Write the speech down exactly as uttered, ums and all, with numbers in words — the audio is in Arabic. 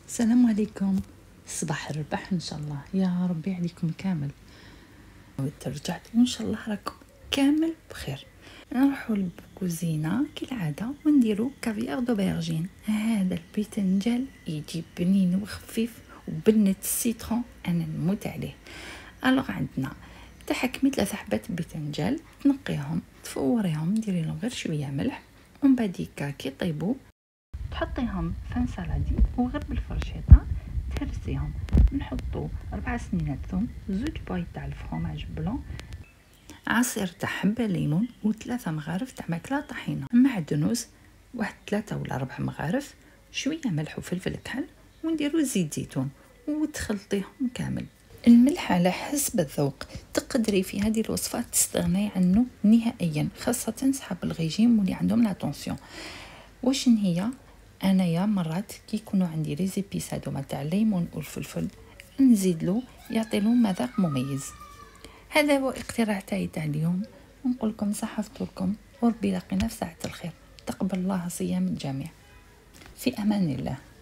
السلام عليكم. صباح الربح ان شاء الله، يا ربي عليكم كامل. رجعت وان شاء الله راكم كامل بخير. نروحوا للكوزينه كالعاده ونديروا كافيار دوبرجين. هذا البيتنجال يجي بنين وخفيف وبنه السيترون انا نموت عليه. الوغ عندنا تحكمي ثلاث حبات بيتنجال، تنقيهم تفوريهم ديري لهم غير شويه ملح، ومن بعديكا كي طيبوا تحطيهم في انسالادي وغير بالفرشيطه تهرسيهم. نحطو ربع سنينات ثوم، زوج بايط تاع الفرomاج بلون، عصير تاع حبه ليمون، وثلاثه مغارف تاع ماكله طحينه، معدنوس واحد ثلاثه ولا ربع مغارف، شويه ملح وفلفل كحل، ونديرو زيت زيتون وتخلطيهم كامل. الملح على حسب الذوق، تقدري في هذه الوصفه تستغني عنه نهائيا، خاصه صحاب الريجيم واللي عندهم لا طونسيون. واش هي انايا مرات كي يكونوا عندي لي زيبيساد هما تاع الليمون والفلفل نزيد له يعطي له مذاق مميز. هذا هو اقتراح تاعي تاع اليوم، ونقول لكم صحه فطوركم وربي يلاقينا في ساعه الخير. تقبل الله صيام الجميع. في امان الله.